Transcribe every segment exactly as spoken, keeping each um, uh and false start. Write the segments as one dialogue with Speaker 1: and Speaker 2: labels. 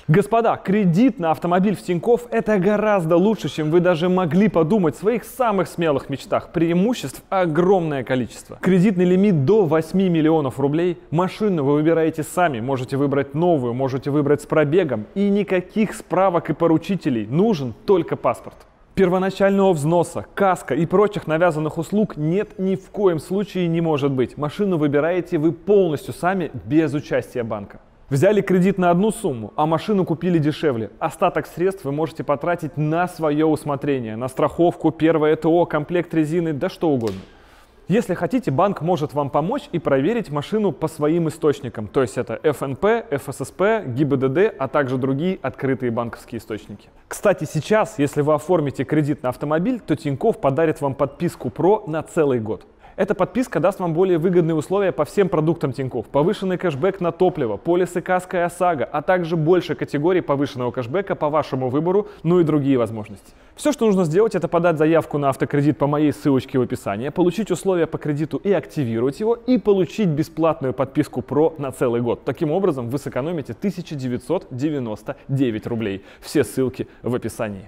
Speaker 1: Господа, кредит на автомобиль в Тинькофф – это гораздо лучше, чем вы даже могли подумать в своих самых смелых мечтах. Преимуществ огромное количество. Кредитный лимит до восьми миллионов рублей. Машину вы выбираете сами. Можете выбрать новую, можете выбрать с пробегом. И никаких справок и поручителей. Нужен только паспорт. Первоначального взноса, каска и прочих навязанных услуг нет ни в коем случае не может быть. Машину выбираете вы полностью сами, без участия банка. Взяли кредит на одну сумму, а машину купили дешевле. Остаток средств вы можете потратить на свое усмотрение. На страховку, первое ТО, комплект резины, да что угодно. Если хотите, банк может вам помочь и проверить машину по своим источникам. То есть это эф эн пэ, эф эс эс пэ, гэ и бэ дэ дэ, а также другие открытые банковские источники. Кстати, сейчас, если вы оформите кредит на автомобиль, то Тинькофф подарит вам подписку про на целый год. Эта подписка даст вам более выгодные условия по всем продуктам Тинькофф. Повышенный кэшбэк на топливо, полисы каска и ОСАГО, а также больше категорий повышенного кэшбэка по вашему выбору, ну и другие возможности. Все, что нужно сделать, это подать заявку на автокредит по моей ссылочке в описании, получить условия по кредиту и активировать его, и получить бесплатную подписку про на целый год. Таким образом, вы сэкономите тысячу девятьсот девяносто девять рублей. Все ссылки в описании.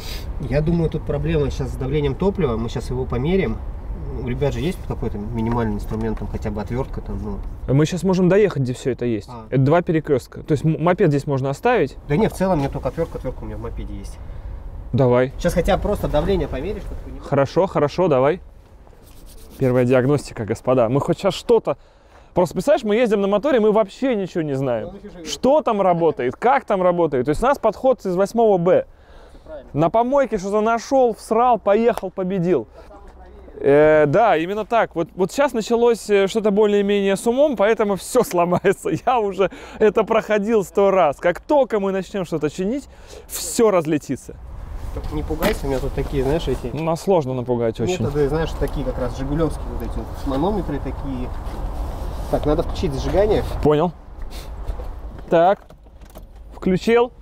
Speaker 2: Я думаю, тут проблема сейчас с давлением топлива. Мы сейчас его померяем. У ребят же есть какой-то минимальный инструмент, там хотя бы отвертка там, ну.
Speaker 1: Мы сейчас можем доехать, где все это есть. А. Это два перекрестка. То есть мопед здесь можно оставить?
Speaker 2: Да нет, в целом мне только отвертка, отвертка у меня в мопеде есть.
Speaker 1: Давай.
Speaker 2: Сейчас хотя бы просто давление померишь.
Speaker 1: Хорошо, хорошо, давай. Первая диагностика, господа. Мы хоть сейчас что-то... Просто, представляешь, мы ездим на моторе, мы вообще ничего не знаем. Что там работает, как там работает. То есть у нас подход из восьмого Б. На помойке что-то нашел, всрал, поехал, победил. Э, да, именно так. Вот, вот сейчас началось что-то более-менее с умом, поэтому все сломается. Я уже это проходил сто раз. Как только мы начнем что-то чинить, все разлетится.
Speaker 2: Только не пугайся, у меня тут такие, знаешь, эти...
Speaker 1: Нас сложно напугать очень.
Speaker 2: Методы, знаешь, такие как раз жигулевские вот эти вот манометры такие. Так, надо включить зажигание.
Speaker 1: Понял. Так, включил.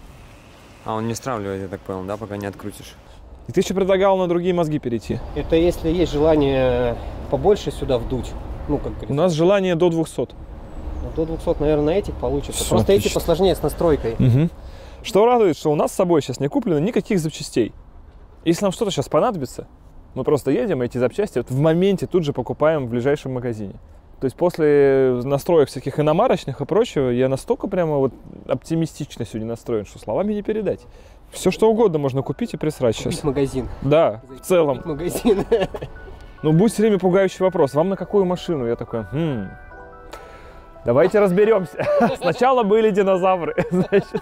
Speaker 3: А он не стравливает, я так понял, да, пока не открутишь.
Speaker 1: И ты еще предлагал на другие мозги перейти.
Speaker 2: Это если есть желание побольше сюда вдуть. Ну, как говорится.
Speaker 1: У нас желание до двухсот.
Speaker 2: Ну, до двухсот, наверное, на этих получится.
Speaker 1: Все,
Speaker 2: Просто
Speaker 1: отлично.
Speaker 2: Эти посложнее с настройкой.
Speaker 1: Угу. Что радует, что у нас с собой сейчас не куплено никаких запчастей. Если нам что-то сейчас понадобится, мы просто едем, и эти запчасти вот в моменте тут же покупаем в ближайшем магазине. То есть после настроек всяких иномарочных и прочего, я настолько прямо вот оптимистично сегодня настроен, что словами не передать. Все что угодно можно купить и присрать
Speaker 2: Купить
Speaker 1: сейчас.
Speaker 2: магазин.
Speaker 1: Да, в целом.
Speaker 2: Магазин.
Speaker 1: Ну, будет все время пугающий вопрос. Вам на какую машину? Я такой, хм, давайте разберемся. Сначала были динозавры, значит.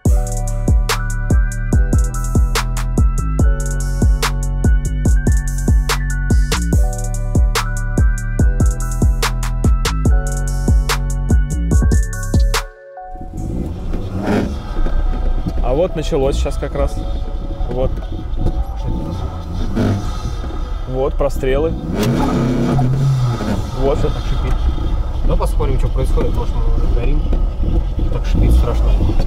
Speaker 1: А вот началось сейчас как раз. Вот. Вот прострелы. Вот.
Speaker 2: Все так шипит. Ну, посмотрим, что происходит. Может, мы горим. Так шипит страшно.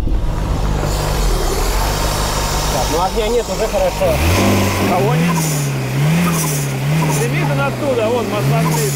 Speaker 2: Так, ну огня нет, уже хорошо.
Speaker 1: Кого нет? Ты виден оттуда, вон, посмотри.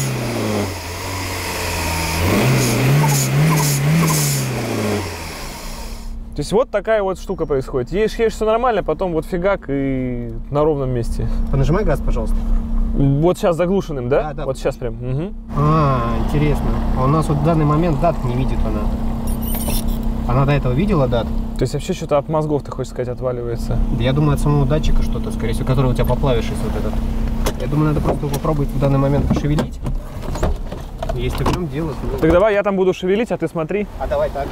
Speaker 1: То есть вот такая вот штука происходит. Едешь, едешь, все нормально, потом вот фигак и на ровном месте.
Speaker 2: Понажимай газ, пожалуйста.
Speaker 1: Вот сейчас заглушенным, да?
Speaker 2: Да, да.
Speaker 1: Вот сейчас прям. Угу.
Speaker 2: А, интересно. А у нас вот в данный момент дат не видит она. Она до этого видела дат?
Speaker 1: То есть вообще что-то от мозгов, ты хочешь сказать, отваливается?
Speaker 2: Я думаю, от самого датчика что-то, скорее всего, который у тебя по клавише вот этот. Я думаю, надо просто попробовать в данный момент пошевелить. Если в нем дело, то...
Speaker 1: Так давай я там буду шевелить, а ты смотри.
Speaker 2: А давай так.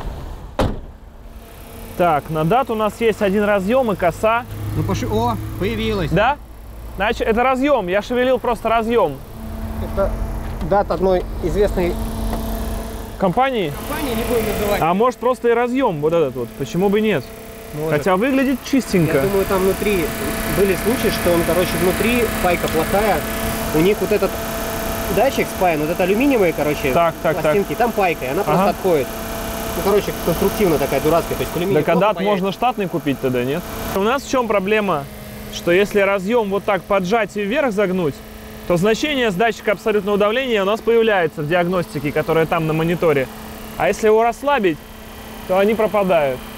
Speaker 1: Так, на дат у нас есть один разъем и коса.
Speaker 2: Ну пошли. О, появилась.
Speaker 1: Да? Значит, это разъем. Я шевелил просто разъем.
Speaker 2: Это дат одной известной
Speaker 1: компании.
Speaker 2: Компании не будем называть.
Speaker 1: А может просто и разъем вот этот вот. Почему бы нет? Может. Хотя выглядит чистенько.
Speaker 2: Я думаю, там внутри были случаи, что он, короче, внутри пайка плохая. У них вот этот датчик спаян, вот это алюминиевые, короче,
Speaker 1: так, так,
Speaker 2: пластинки,
Speaker 1: так.
Speaker 2: там пайка, и она просто ага. отходит. Ну, короче, конструктивно такая дурацкая, то есть алюминий.
Speaker 1: Да когда можно штатный купить тогда, нет? У нас в чем проблема? Что если разъем вот так поджать и вверх загнуть, то значение с датчика абсолютного давления у нас появляется в диагностике, которая там на мониторе. А если его расслабить, то они пропадают.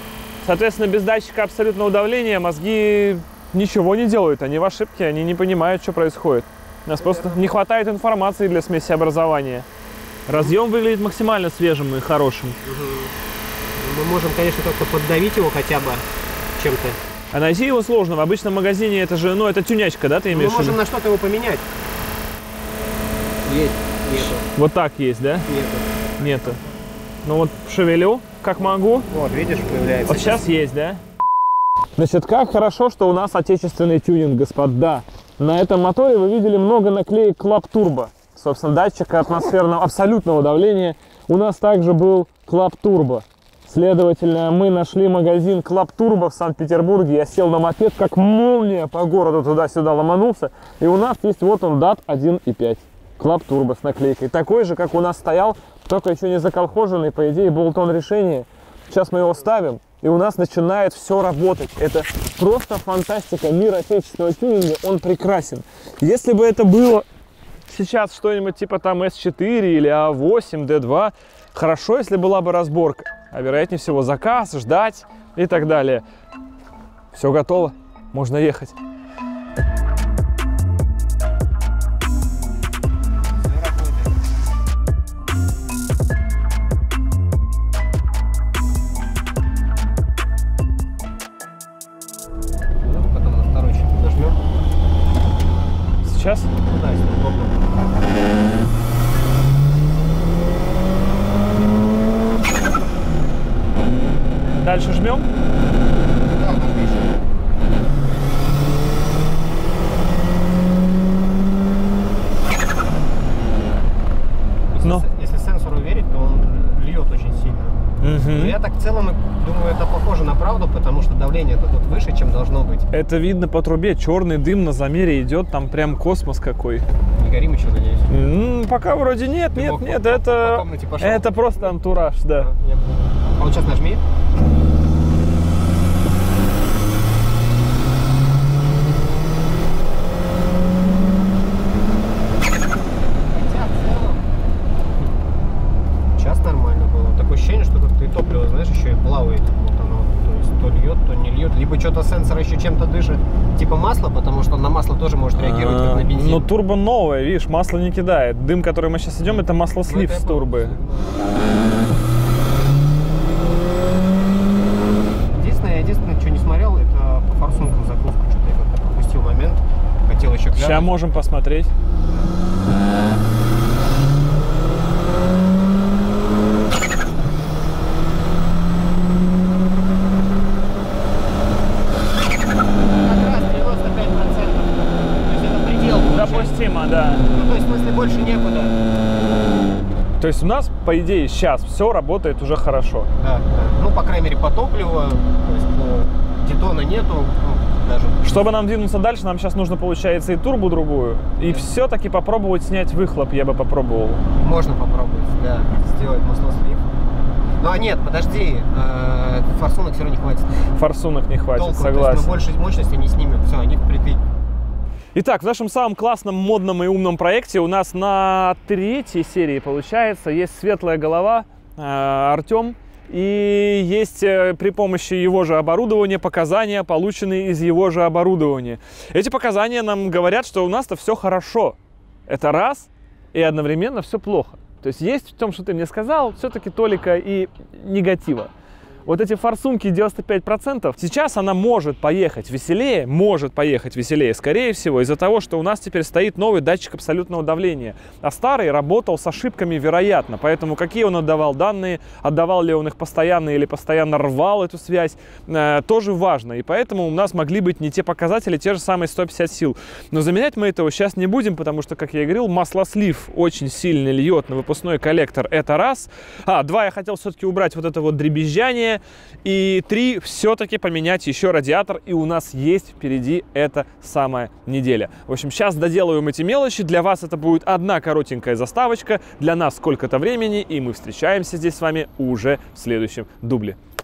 Speaker 1: Соответственно, без датчика абсолютного давления мозги ничего не делают. Они в ошибке, они не понимают, что происходит. У нас просто не хватает информации для смесеобразования. Разъем выглядит максимально свежим и хорошим.
Speaker 2: Мы можем, конечно, только поддавить его хотя бы чем-то.
Speaker 1: А найти его сложно. В обычном магазине это же, ну, это тюнячка, да, ты имеешь в виду?
Speaker 2: Мы можем на что-то его поменять. Есть. Нету.
Speaker 1: Вот так есть, да?
Speaker 2: Нету.
Speaker 1: Нету. Ну вот шевелю, как могу.
Speaker 2: Вот, видишь, появляется.
Speaker 1: Вот сейчас есть, да? Значит, как хорошо, что у нас отечественный тюнинг, господа. На этом моторе вы видели много наклеек Club Turbo. Собственно, датчика атмосферного абсолютного давления. У нас также был Club Turbo. Следовательно, мы нашли магазин Club Turbo в Санкт-Петербурге. Я сел на мопед, как молния по городу туда-сюда ломанулся. И у нас есть вот он, дат один и пять. Club Turbo с наклейкой. Такой же, как у нас стоял, только еще не заколхоженный, по идее, болтон решения. Сейчас мы его ставим, и у нас начинает все работать. Это просто фантастика. Мир отечественного тюнинга, он прекрасен. Если бы это было сейчас что-нибудь типа там эс четыре или а восемь, дэ два, хорошо, если была бы разборка. А вероятнее всего заказ, ждать и так далее. Все готово, можно ехать.
Speaker 2: Потом на второй щит нажмем.
Speaker 1: Сейчас?
Speaker 2: Ну да, если удобно.
Speaker 1: Дальше жмем.
Speaker 2: Да, нажми еще. Если,
Speaker 1: Ну.
Speaker 2: если сенсору верить, то он льет очень сильно.
Speaker 1: Угу.
Speaker 2: Но я так в целом думаю, это похоже на правду, потому что давление-то тут выше, чем должно быть.
Speaker 1: Это видно по трубе. Черный дым на замере идет, там прям космос какой.
Speaker 2: Не горим еще, надеюсь.
Speaker 1: М, пока вроде нет,
Speaker 2: Ты
Speaker 1: нет,
Speaker 2: мог
Speaker 1: нет,
Speaker 2: по- по-
Speaker 1: это,
Speaker 2: по комнате пошел.
Speaker 1: это просто антураж, да.
Speaker 2: А, я понял. А вот сейчас нажми. Хотя в целом сейчас нормально было. Такое ощущение, что как-то и топливо, знаешь, еще и плавает. Вот оно, то есть то льет, то не льет. Либо что-то сенсор еще чем-то дышит, типа масла, потому что на масло тоже может реагировать как на бензин.
Speaker 1: Но турбо новое, видишь, масло не кидает. Дым, который мы сейчас идем, это маслослив
Speaker 2: Ну, это
Speaker 1: с
Speaker 2: я понял.
Speaker 1: турбы.
Speaker 2: Единственное, я единственное, что не смотрел, это по форсункам загрузку. Что-то я как-то пропустил момент. Хотел еще глянуть.
Speaker 1: Сейчас можем посмотреть.
Speaker 2: Как раз девяносто пять процентов. То есть это предел. получается.
Speaker 1: Допустимо, да.
Speaker 2: Ну, то есть в смысле больше некуда.
Speaker 1: То есть у нас, по идее, сейчас все работает уже хорошо.
Speaker 2: Да, да. Ну, по крайней мере, по топливу. То есть по детона нету. Ну, даже.
Speaker 1: Чтобы нам двинуться дальше, нам сейчас нужно, получается, и турбу другую. И все-таки попробовать снять выхлоп я бы попробовал.
Speaker 2: Можно попробовать, да, сделать маслослив. Ну, а нет, подожди. э, Форсунок все равно не хватит.
Speaker 1: Форсунок не хватит,
Speaker 2: Толку,
Speaker 1: согласен.
Speaker 2: То есть мы больше мощности не снимем. Все, они впритык.
Speaker 1: Итак, в нашем самом классном, модном и умном проекте у нас на третьей серии, получается, есть светлая голова, э, Артем, и есть э, при помощи его же оборудования показания, полученные из его же оборудования. Эти показания нам говорят, что у нас-то все хорошо. Это раз, и одновременно все плохо. То есть есть в том, что ты мне сказал, все-таки толика и негатива. Вот эти форсунки девяносто пять процентов, сейчас она может поехать веселее, может поехать веселее, скорее всего, из-за того, что у нас теперь стоит новый датчик абсолютного давления, а старый работал с ошибками, вероятно. Поэтому какие он отдавал данные, отдавал ли он их постоянно или постоянно рвал эту связь, э, тоже важно. И поэтому у нас могли быть не те показатели, те же самые сто пятьдесят сил. Но заменять мы этого сейчас не будем, потому что, как я и говорил, маслослив очень сильно льет на выпускной коллектор, это раз. А, два, я хотел все-таки убрать вот это вот дребезжание. И три, все-таки поменять еще радиатор, и у нас есть впереди эта самая неделя. В общем, сейчас доделаем эти мелочи, для вас это будет одна коротенькая заставочка, для нас сколько-то времени, и мы встречаемся здесь с вами уже в следующем дубле.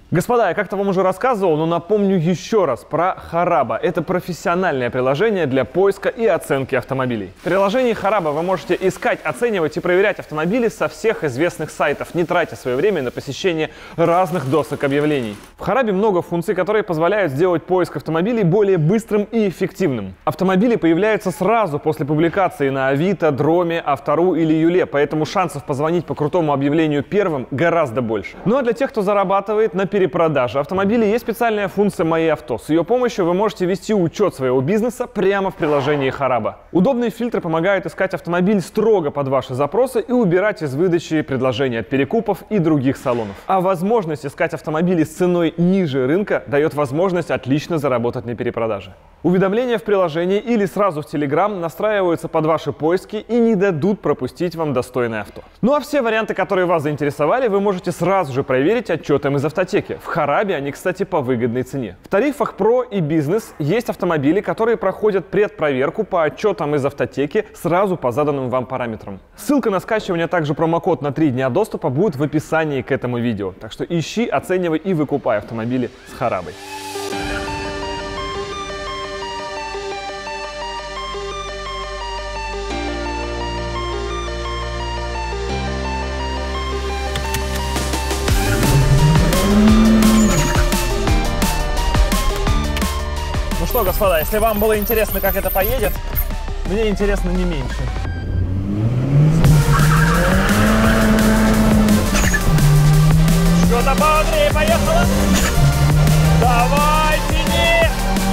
Speaker 1: Господа, я как-то вам уже рассказывал, но напомню еще раз про Хараба. Это профессиональное приложение для поиска и оценки автомобилей. В приложении Хараба вы можете искать, оценивать и проверять автомобили со всех известных сайтов, не тратя свое время на посещение разных досок объявлений. В Харабе много функций, которые позволяют сделать поиск автомобилей более быстрым и эффективным. Автомобили появляются сразу после публикации на Авито, Дроме, Автору или Юле, поэтому шансов позвонить по крутому объявлению первым гораздо больше. Ну а для тех, кто зарабатывает на перепродаже автомобилей, есть специальная функция «Мои авто». С ее помощью вы можете вести учет своего бизнеса прямо в приложении Хараба. Удобные фильтры помогают искать автомобиль строго под ваши запросы и убирать из выдачи предложения от перекупов и других салонов. А возможность искать автомобили с ценой ниже рынка дает возможность отлично заработать на перепродаже. Уведомления в приложении или сразу в Telegram настраиваются под ваши поиски и не дадут пропустить вам достойное авто. Ну а все варианты, которые вас заинтересовали, вы можете сразу же проверить отчетом из автотеки. В Харабе они, кстати, по выгодной цене. В тарифах Pro и Бизнес есть автомобили, которые проходят предпроверку по отчетам из автотеки сразу по заданным вам параметрам. Ссылка на скачивание, а также промокод на три дня доступа будет в описании к этому видео. Так что ищи, оценивай и выкупай автомобили с Харабой.
Speaker 4: Ну что, господа, если вам было интересно, как это поедет, мне интересно не меньше. Что-то побыстрее, поехала! Давай, тяни!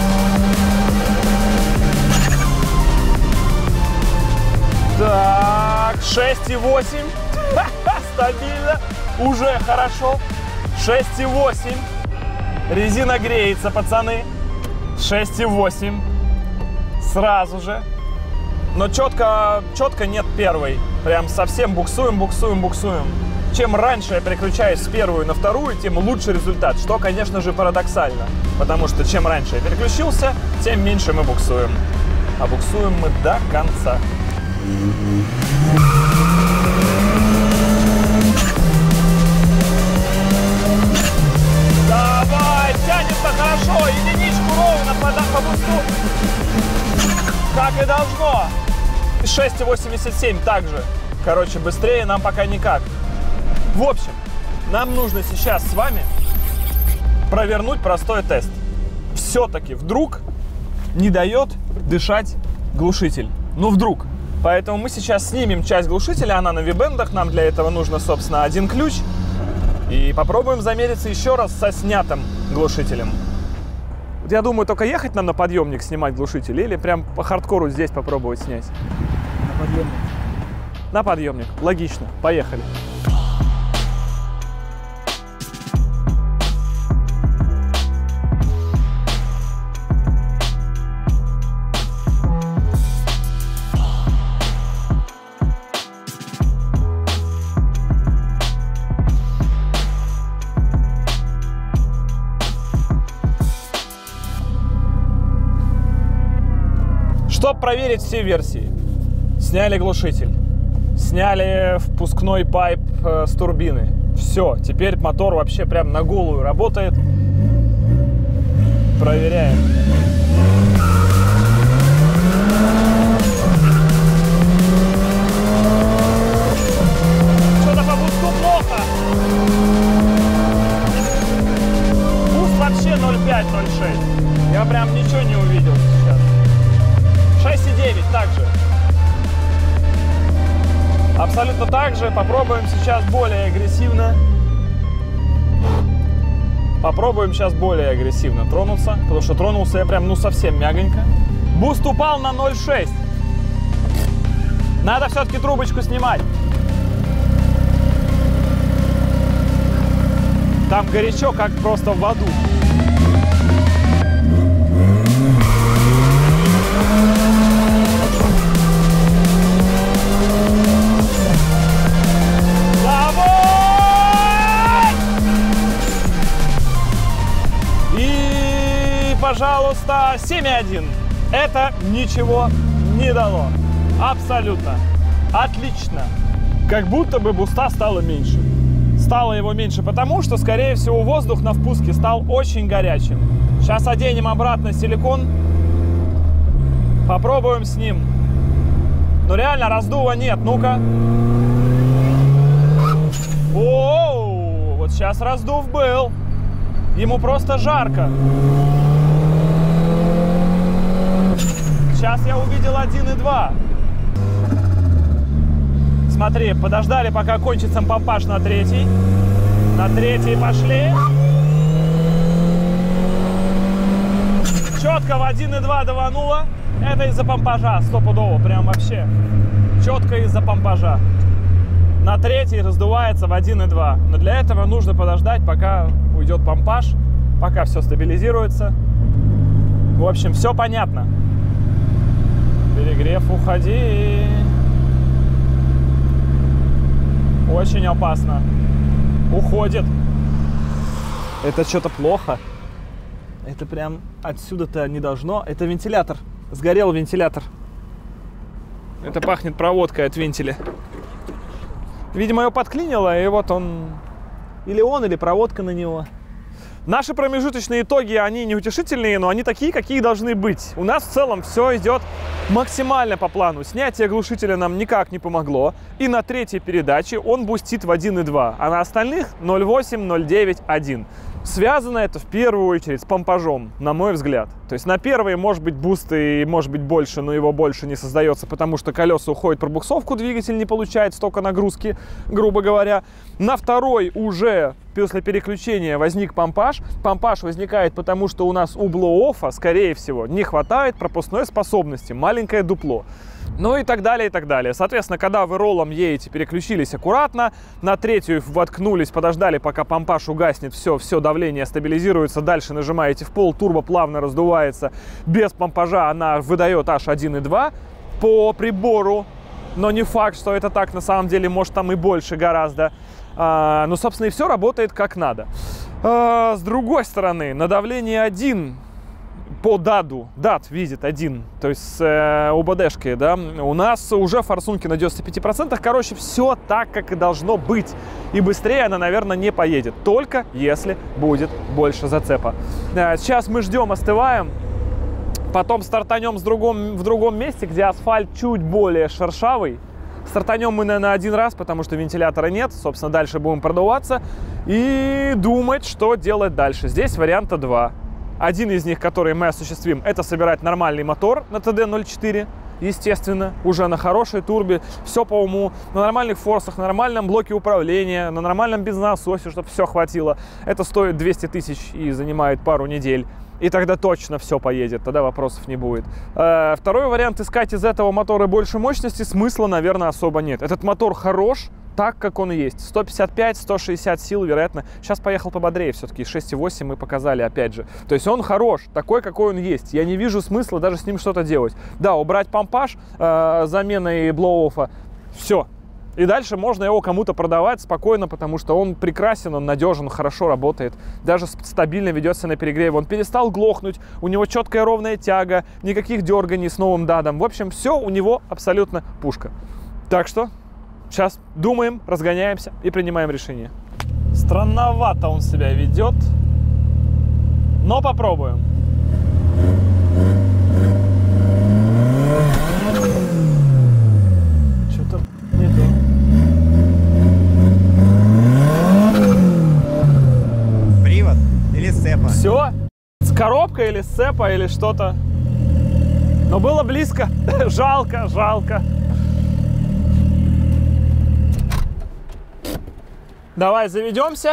Speaker 4: Так, шесть и восемь. Стабильно. Уже хорошо. шесть и восемь. Резина греется, пацаны. шесть и восемь. Сразу же. Но четко, четко нет первой. Прям совсем буксуем, буксуем, буксуем. Чем раньше я переключаюсь с первую на вторую, тем лучше результат. Что, конечно же, парадоксально. Потому что чем раньше я переключился, тем меньше мы буксуем. А буксуем мы до конца. Давай, тянется хорошо, единичку ровно по, по бусту. Как и должно. шесть и восемьдесят семь также. Короче, быстрее нам пока никак. В общем, нам нужно сейчас с вами провернуть простой тест. Все-таки вдруг не дает дышать глушитель. Ну вдруг. Поэтому мы сейчас снимем часть глушителя, она на ви-бендах. Нам для этого нужно, собственно, один ключ. И попробуем замериться еще раз со снятым глушителем. Вот я думаю, только ехать нам на подъемник снимать глушитель или прям по хардкору здесь попробовать снять?
Speaker 2: На подъемник.
Speaker 4: На подъемник. Логично. Поехали. Чтобы проверить все версии, сняли глушитель, сняли впускной пайп э, с турбины. Все, теперь мотор вообще прям на голую работает. Проверяем. Что-то по бусту плохо. Буст вообще ноль пять ноль шесть. Я прям ничего не увидел сейчас. шесть и девять также. Абсолютно так же. Попробуем сейчас более агрессивно. Попробуем сейчас более агрессивно тронуться. Потому что тронулся я прям ну совсем мягонько. Буст упал на ноль шесть. Надо все-таки трубочку снимать. Там горячо, как просто в аду. Пожалуйста, семь и один. Это ничего не дало. Абсолютно. Отлично. Как будто бы буста стало меньше. стало его меньше, потому что, скорее всего, воздух на впуске стал очень горячим. Сейчас оденем обратно силикон, попробуем с ним. Но реально раздува нет, ну-ка. Оу, вот сейчас раздув был. Ему просто жарко. Сейчас я увидел один и два. Смотри, подождали, пока кончится помпаж на третий. На третий пошли. Четко в один и два давануло. Это из-за помпажа, стопудово, прям вообще. Четко из-за помпажа. На третий раздувается в один и два. Но для этого нужно подождать, пока уйдет помпаж, пока все стабилизируется. В общем, все понятно. Перегрев, уходи. Очень опасно. Уходит. Это что-то плохо. Это прям отсюда-то не должно. Это вентилятор. Сгорел вентилятор. Это пахнет проводкой от вентиля. Видимо, его подклинило, и вот он... Или он, или проводка на него. Наши промежуточные итоги, они неутешительные, но они такие, какие должны быть. У нас в целом все идет максимально по плану. Снятие глушителя нам никак не помогло. И на третьей передаче он бустит в один и два, а на остальных ноль восемь, ноль девять, один. Связано это в первую очередь с помпажом, на мой взгляд. То есть на первой может быть буст и может быть больше, но его больше не создается, потому что колеса уходят в пробуксовку, двигатель не получает столько нагрузки, грубо говоря. На второй уже после переключения возник помпаж. Помпаж возникает потому, что у нас у блоу-оффа, скорее всего, не хватает пропускной способности, маленькое дупло. Ну и так далее, и так далее. Соответственно, когда вы роллом едете, переключились аккуратно, на третью воткнулись, подождали, пока помпаж угаснет, все, все давление стабилизируется, дальше нажимаете в пол, турбо плавно раздувается. Без помпажа она выдает аж один и два по прибору, но не факт, что это так на самом деле, может там и больше гораздо. А, ну, собственно, и все работает как надо. А, с другой стороны, на давлении один... По даду, дат видит один, то есть с э, УБДшкой, да, у нас уже форсунки на девяноста пяти процентах, короче, все так, как и должно быть. И быстрее она, наверное, не поедет, только если будет больше зацепа. Э, сейчас мы ждем, остываем, потом стартанем с другом, в другом месте, где асфальт чуть более шершавый. Стартанем мы, наверное, один раз, потому что вентилятора нет, собственно, дальше будем продуваться и думать, что делать дальше. Здесь варианта два. Один из них, который мы осуществим, это собирать нормальный мотор на тэ дэ ноль четыре, естественно, уже на хорошей турбе, все по уму, на нормальных форсах, на нормальном блоке управления, на нормальном бензонасосе, чтобы все хватило. Это стоит двести тысяч и занимает пару недель. И тогда точно все поедет, тогда вопросов не будет. Второй вариант, искать из этого мотора больше мощности, смысла, наверное, особо нет. Этот мотор хорош, так, как он и есть. сто пятьдесят пять — сто шестьдесят сил, вероятно. Сейчас поехал пободрее все-таки. шесть и восемь мы показали, опять же. То есть он хорош, такой, какой он есть. Я не вижу смысла даже с ним что-то делать. Да, убрать помпаж, э, заменой блоу-оффа. Все. И дальше можно его кому-то продавать спокойно, потому что он прекрасен, он надежен, хорошо работает. Даже стабильно ведется на перегреве. Он перестал глохнуть, у него четкая ровная тяга, никаких дерганий с новым дадом. В общем, все у него абсолютно пушка. Так что... Сейчас думаем, разгоняемся и принимаем решение. Странновато он себя ведет, но попробуем. Что-то не то.
Speaker 5: Привод или сцепа?
Speaker 4: Все? С коробкой или сцепа или что-то? Но было близко. Жалко, жалко. Давай заведемся.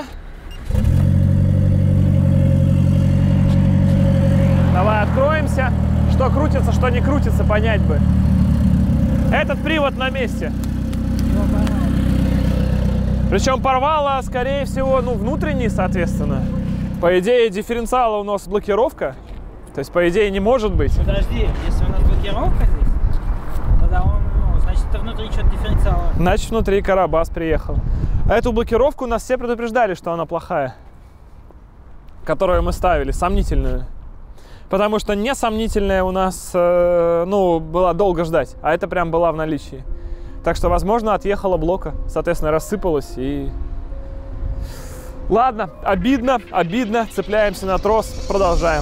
Speaker 4: Давай откроемся. Что крутится, что не крутится, понять бы. Этот привод на месте. Причем порвало, скорее всего, ну, внутренний, соответственно. По идее, дифференциала у нас блокировка. То есть, по идее, не может быть.
Speaker 6: Подожди, если у нас блокировка здесь, тогда он, ну, значит, это внутри что-то дифференциала.
Speaker 4: Значит, внутри Карабас приехал. А эту блокировку нас все предупреждали, что она плохая. Которую мы ставили, сомнительную. Потому что несомнительная у нас, э, ну, была долго ждать. А это прям была в наличии. Так что, возможно, отъехала блока. Соответственно, рассыпалась и
Speaker 1: Ладно, обидно, обидно. Цепляемся на трос, продолжаем.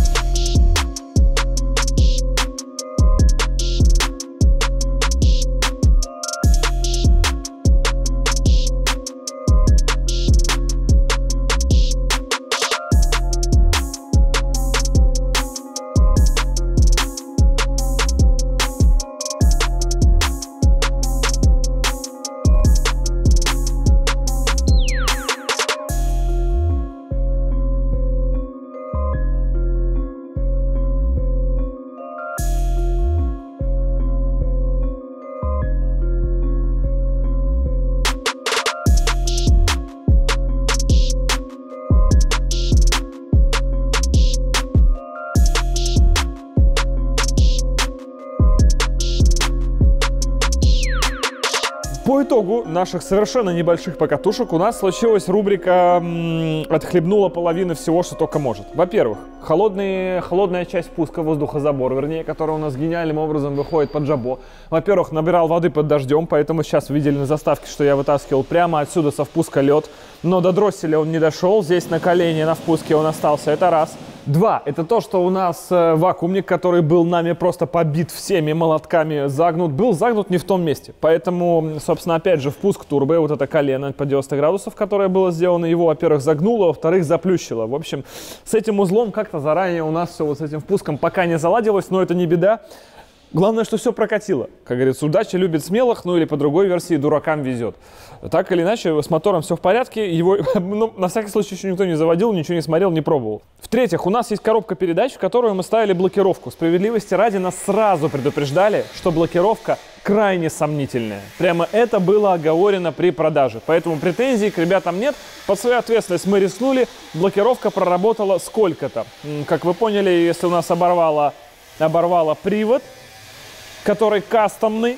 Speaker 1: По итогу наших совершенно небольших покатушек у нас случилась рубрика м, «Отхлебнула половины всего, что только может». Во-первых, холодные, холодная часть пуска, воздухозабор, вернее, который у нас гениальным образом выходит под жабо. Во-первых, набирал воды под дождем, поэтому сейчас видели на заставке, что я вытаскивал прямо отсюда со впуска лед. Но до дросселя он не дошел, здесь на колене, на впуске он остался, это раз. Два, это то, что у нас э, вакуумник, который был нами просто побит всеми молотками, загнут, был загнут не в том месте. Поэтому, собственно, опять же, впуск турбо, вот это колено по девяносто градусов, которое было сделано, его, во-первых, загнуло, во-вторых, заплющило. В общем, с этим узлом как-то заранее у нас все вот с этим впуском пока не заладилось, но это не беда. Главное, что все прокатило. Как говорится, удача любит смелых, ну или по другой версии, дуракам везет. Так или иначе, с мотором все в порядке. Его, ну, на всякий случай, еще никто не заводил, ничего не смотрел, не пробовал. В-третьих, у нас есть коробка передач, в которую мы ставили блокировку. Справедливости ради нас сразу предупреждали, что блокировка крайне сомнительная. Прямо это было оговорено при продаже. Поэтому претензий к ребятам нет. Под свою ответственность мы рискнули. Блокировка проработала сколько-то. Как вы поняли, если у нас оборвало, оборвало привод, который кастомный.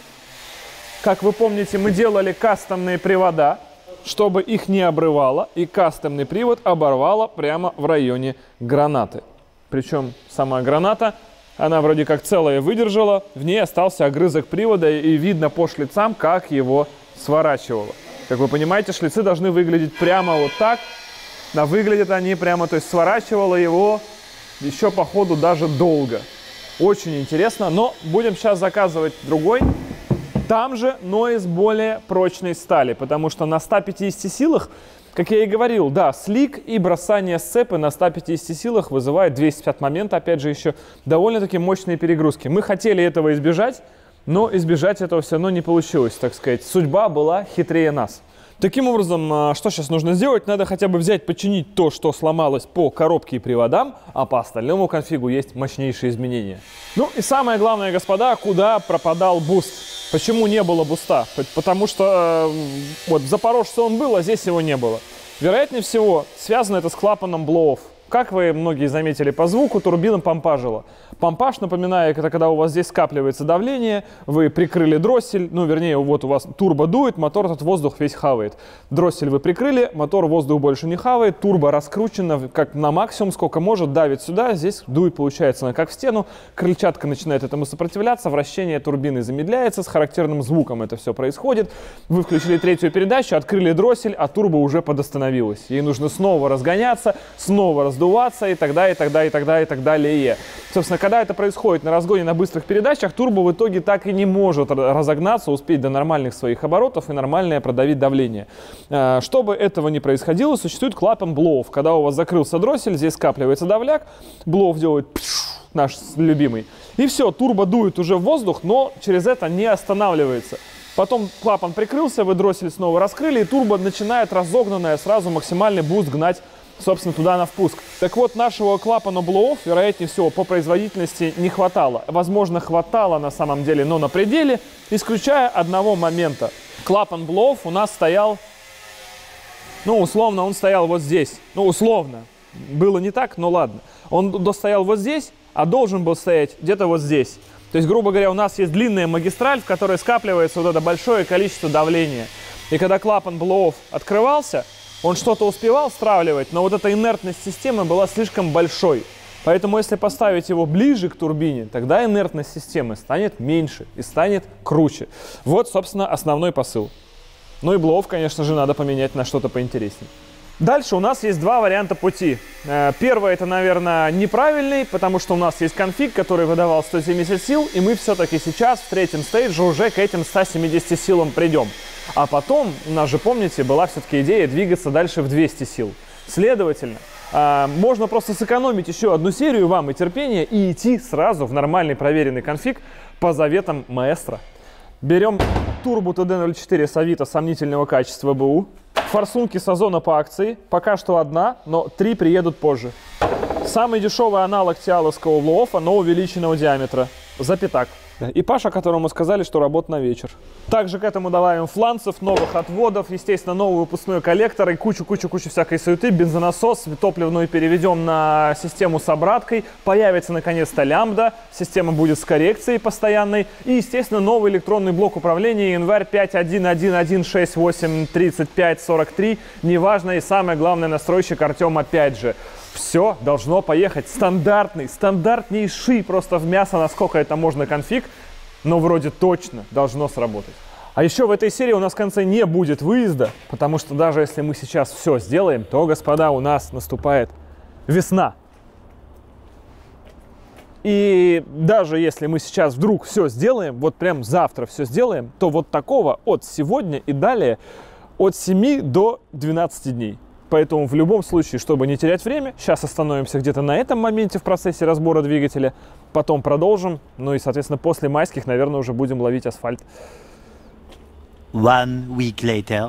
Speaker 1: Как вы помните, мы делали кастомные привода, чтобы их не обрывало. И кастомный привод оборвало прямо в районе гранаты. Причем сама граната, она вроде как целая выдержала. В ней остался огрызок привода, и видно по шлицам, как его сворачивало. Как вы понимаете, шлицы должны выглядеть прямо вот так. Да, выглядят они прямо, то есть сворачивало его еще по ходу даже долго. Очень интересно, но будем сейчас заказывать другой. Там же, но из более прочной стали, потому что на ста пятидесяти силах, как я и говорил, да, слик и бросание сцепы на ста пятидесяти силах вызывает двести пятьдесят момента, опять же, еще довольно-таки мощные перегрузки. Мы хотели этого избежать, но избежать этого все равно не получилось, так сказать. Судьба была хитрее нас. Таким образом, что сейчас нужно сделать? Надо хотя бы взять, починить то, что сломалось по коробке и приводам, а по остальному конфигу есть мощнейшие изменения. Ну и самое главное, господа, куда пропадал буст? Почему не было буста? Потому что э, вот в Запорожце он был, а здесь его не было. Вероятнее всего, связано это с клапаном blow-off. Как вы многие заметили по звуку, турбина помпажила. Помпаж, напоминаю, это когда у вас здесь скапливается давление, вы прикрыли дроссель, ну, вернее, вот у вас турбо дует, мотор этот воздух весь хавает. Дроссель вы прикрыли, мотор воздух больше не хавает, турбо раскручено как на максимум, сколько может, давит сюда, здесь дует, получается, она как в стену, крыльчатка начинает этому сопротивляться, вращение турбины замедляется, с характерным звуком это все происходит. Вы включили третью передачу, открыли дроссель, а турбо уже подостановилась. Ей нужно снова разгоняться, снова раздуваться и тогда, и тогда, и тогда, и так далее. Собственно, когда это происходит на разгоне на быстрых передачах, турбо в итоге так и не может разогнаться, успеть до нормальных своих оборотов и нормальное продавить давление. Чтобы этого не происходило, существует клапан blow-off. Когда у вас закрылся дроссель, здесь скапливается давляк, blow-off делает наш любимый. И все, турбо дует уже в воздух, но через это не останавливается. Потом клапан прикрылся, вы дроссель снова раскрыли, и турбо начинает разогнанное сразу максимальный буст гнать, собственно, туда на впуск. Так вот, нашего клапана blow-off, вероятнее всего, по производительности не хватало. Возможно, хватало на самом деле, но на пределе, исключая одного момента. Клапан blow-off у нас стоял, ну, условно, он стоял вот здесь. Ну, условно. Было не так, но ладно. Он стоял вот здесь, а должен был стоять где-то вот здесь. То есть, грубо говоря, у нас есть длинная магистраль, в которой скапливается вот это большое количество давления. И когда клапан blow-off открывался, он что-то успевал стравливать, но вот эта инертность системы была слишком большой. Поэтому если поставить его ближе к турбине, тогда инертность системы станет меньше и станет круче. Вот, собственно, основной посыл. Ну и blow-off, конечно же, надо поменять на что-то поинтереснее. Дальше у нас есть два варианта пути. Первый это, наверное, неправильный, потому что у нас есть конфиг, который выдавал сто семьдесят сил, и мы все-таки сейчас в третьем стейдже уже к этим ста семидесяти силам придем. А потом, у нас же, помните, была все-таки идея двигаться дальше в двести сил. Следовательно, можно просто сэкономить еще одну серию вам и терпения и идти сразу в нормальный проверенный конфиг по заветам маэстро. Берем Turbo ти ди ноль четыре с Авито сомнительного качества БУ. Форсунки с Озона по акции. Пока что одна, но три приедут позже. Самый дешевый аналог тиаловского Блуофа, но увеличенного диаметра. За пятак. И Паша, которому мы сказали, что работа на вечер. Также к этому добавим фланцев, новых отводов, естественно, новый выпускной коллектор и кучу-кучу-кучу всякой суеты. Бензонасос топливную переведем на систему с обраткой. Появится наконец-то лямбда. Система будет с коррекцией постоянной. И, естественно, новый электронный блок управления январь пять один один один шесть восемь тридцать пять сорок три. Неважно, и самое главное, настройщик Артем опять же. Все должно поехать. Стандартный, стандартнейший просто в мясо, насколько это можно конфиг, но вроде точно должно сработать. А еще в этой серии у нас в конце не будет выезда, потому что даже если мы сейчас все сделаем, то, господа, у нас наступает весна. И даже если мы сейчас вдруг все сделаем, вот прям завтра все сделаем, то вот такого от сегодня и далее от семи до двенадцати дней. Поэтому в любом случае, чтобы не терять время, сейчас остановимся где-то на этом моменте в процессе разбора двигателя, потом продолжим, ну и, соответственно, после майских, наверное, уже будем ловить асфальт.
Speaker 7: One week later.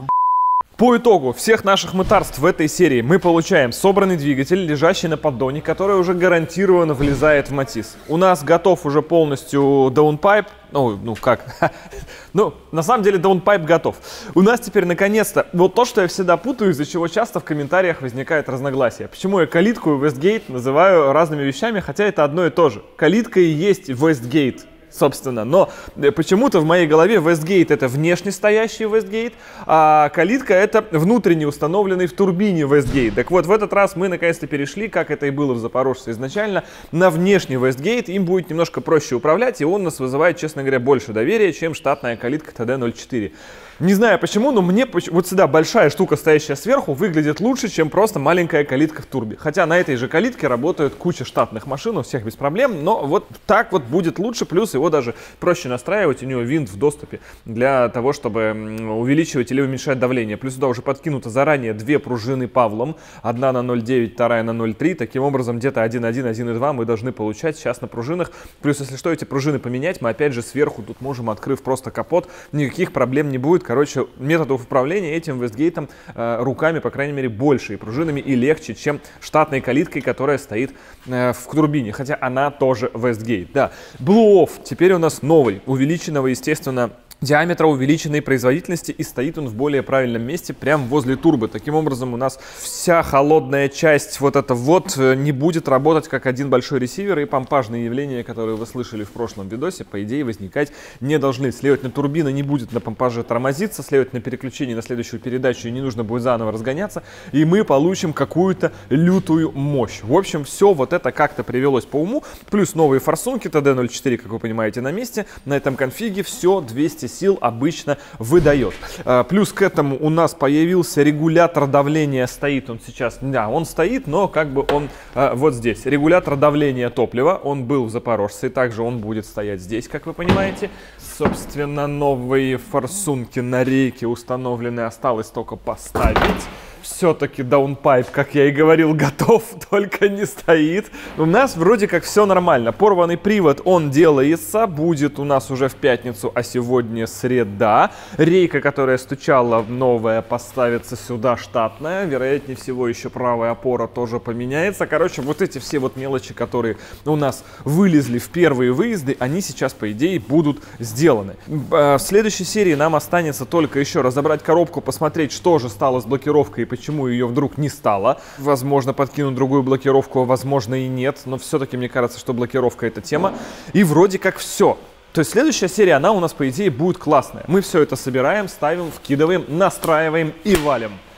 Speaker 1: По итогу всех наших мытарств в этой серии мы получаем собранный двигатель, лежащий на поддоне, который уже гарантированно влезает в Матис. У нас готов уже полностью даунпайп. Ну, ну как? Ну, на самом деле даунпайп готов. У нас теперь наконец-то вот то, что я всегда путаю, из-за чего часто в комментариях возникает разногласие. Почему я калитку и Westgate называю разными вещами, хотя это одно и то же. Калитка и есть Westgate. Собственно, но почему-то в моей голове Westgate это внешне стоящий Westgate, а калитка это внутренне установленный в турбине Westgate. Так вот, в этот раз мы наконец-то перешли, как это и было в Запорожце изначально, на внешний Westgate. Им будет немножко проще управлять, и он нас вызывает, честно говоря, больше доверия, чем штатная калитка ти ди ноль четыре. Не знаю почему, но мне вот сюда большая штука, стоящая сверху, выглядит лучше, чем просто маленькая калитка в турбе. Хотя на этой же калитке работают куча штатных машин, у всех без проблем, но вот так вот будет лучше, плюс его даже проще настраивать, у него винт в доступе для того, чтобы увеличивать или уменьшать давление. Плюс сюда уже подкинуто заранее две пружины Павлом, одна на ноль девять, вторая на ноль три, таким образом где-то один один, один два мы должны получать сейчас на пружинах. Плюс, если что, эти пружины поменять, мы опять же сверху тут можем, открыв просто капот, никаких проблем не будет. Короче, методов управления этим Westgate э, руками, по крайней мере, больше и пружинами, и легче, чем штатной калиткой, которая стоит э, в турбине. Хотя она тоже Westgate. Да. Blue Off теперь у нас новый, увеличенного, естественно, диаметра, увеличенной производительности, и стоит он в более правильном месте, прямо возле турбы. Таким образом, у нас вся холодная часть вот эта вот не будет работать как один большой ресивер, и помпажные явления, которые вы слышали в прошлом видосе, по идее возникать не должны. Следовательно, турбина не будет на помпаже тормозиться, следовательно, переключение на следующую передачу не нужно будет заново разгоняться, и мы получим какую-то лютую мощь. В общем, все вот это как-то привелось по уму, плюс новые форсунки ти ди ноль четыре, как вы понимаете, на месте. На этом конфиге все двести сил обычно выдает. Плюс к этому у нас появился регулятор давления, стоит он сейчас, да, он стоит, но как бы он вот здесь. Регулятор давления топлива, он был в Запорожце, и также он будет стоять здесь, как вы понимаете. Собственно, новые форсунки на рейке установлены, осталось только поставить. Все-таки даунпайп, как я и говорил, готов, только не стоит. У нас вроде как все нормально. Порванный привод, он делается, будет у нас уже в пятницу, а сегодня среда. Рейка, которая стучала, новая, поставится сюда, штатная. Вероятнее всего, еще правая опора тоже поменяется. Короче, вот эти все вот мелочи, которые у нас вылезли в первые выезды, они сейчас, по идее, будут сделаны. В следующей серии нам останется только еще разобрать коробку, посмотреть, что же стало с блокировкой, почему ее вдруг не стало. Возможно, подкинуть другую блокировку, а возможно и нет. Но все-таки мне кажется, что блокировка — это тема. И вроде как все. То есть следующая серия, она у нас, по идее, будет классная. Мы все это собираем, ставим, вкидываем, настраиваем и валим.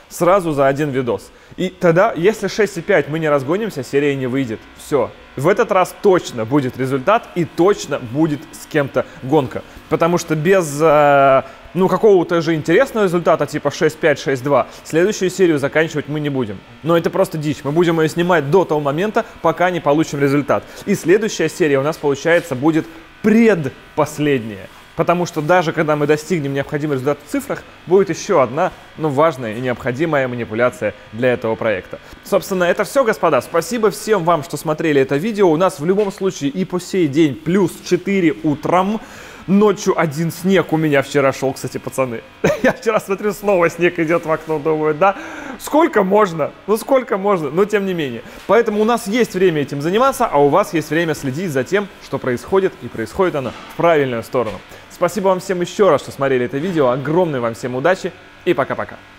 Speaker 1: сразу за один видос. И тогда, если шесть и пять мы не разгонимся, серия не выйдет. Все. В этот раз точно будет результат и точно будет с кем-то гонка. Потому что без э, ну, какого-то же интересного результата, типа шесть пять, шесть два, следующую серию заканчивать мы не будем. Но это просто дичь. Мы будем ее снимать до того момента, пока не получим результат. И следующая серия у нас, получается, будет предпоследняя. Потому что даже когда мы достигнем необходимый результат в цифрах, будет еще одна, ну, важная и необходимая манипуляция для этого проекта. Собственно, это все, господа. Спасибо всем вам, что смотрели это видео. У нас в любом случае и по сей день плюс четыре утром. Ночью один снег у меня вчера шел, кстати, пацаны. Я вчера смотрю, снова снег идет в окно, думаю, да, сколько можно? Ну, сколько можно? Но тем не менее. Поэтому у нас есть время этим заниматься, а у вас есть время следить за тем, что происходит, и происходит оно в правильную сторону. Спасибо вам всем еще раз, что смотрели это видео. Огромной вам всем удачи и пока-пока.